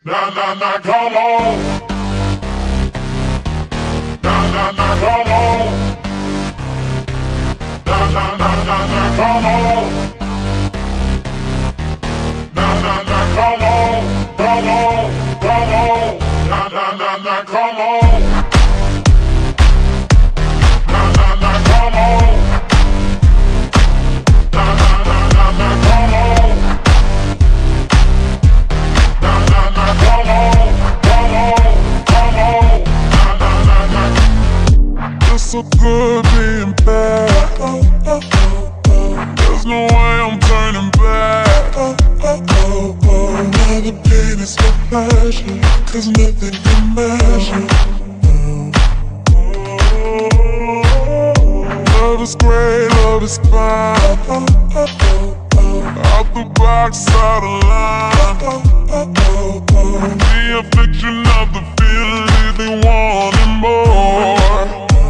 Na na na, come on. Na na na, come on. Na na na na na, come on. Na na na, come on, come on, come on. Na na na na, come on. Na na na, come on. Na na na na na, come on. Na na na, come on, come on, come on. Na na na na. It's so good being bad. There's no way I'm turning back. Now the pain is so passion, 'cause nothing can measure. Love is great, love is fine. Out the box, out of line. The affliction of the feeling, they wanting more.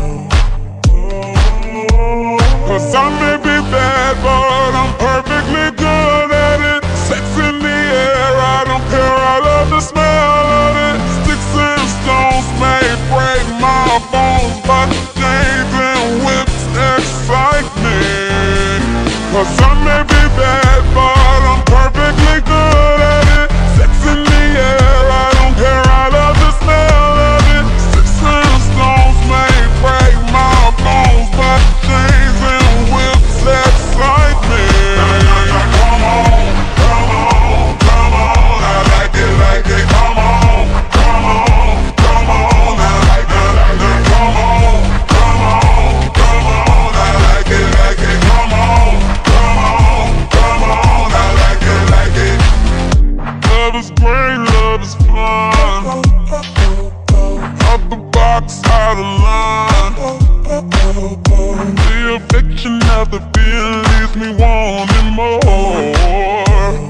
'Cause I may be bad, but I'm perfectly good at it. Sex in the air, I don't care, I love the smell of it. Sticks and stones may break my bones, but chains and whips excite me. 'Cause I may be bad, but I'm perfectly good at it. Sex in the air, I don't care, I love the smell of it. Sticks and stones may break my bones, but chains and whips excite me. Come on, come on, come on, I like it, come on, come on, come on, I like it, come on, come on, come on, I like it, come on, come on, come on, I like it. Love is great, love is fun. Out the box, out of line. The affection of the feeling leaves me wanting more.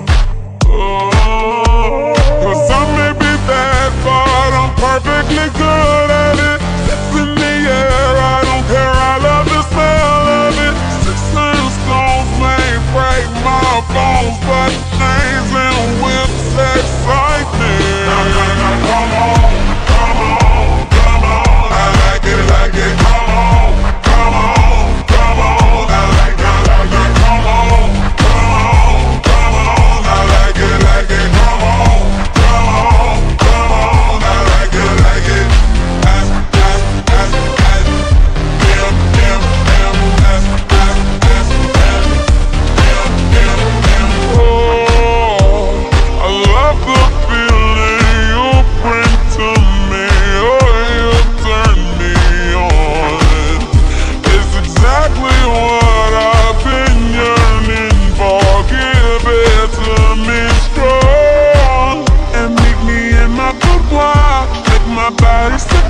'Cause I may be bad, but I'm perfectly good at it. Steps in the air, I don't care, I love the smell of it. Sticks and stones may break my bones, but chains and whips excite me. Come on, come on, come on, I like it, come on, come on, come on, I like it, come on, come on, come on, I like it, come on, come on, come on, I like it. S, S, S, S, M, M, M, S, S, S, S, M, M, M. Oh, I love the feeling you bring to me. Oh, you turn me on. It's exactly what I've been yearning for. Give it to me strong and meet me in my boudoir. Make my body say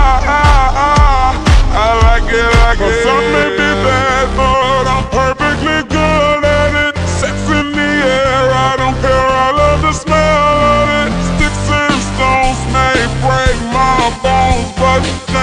I like it. 'Cause I may be bad, but I'm perfectly good at it. Sex in the air, I don't care, I love the smell of it. Sticks and stones may break my bones, but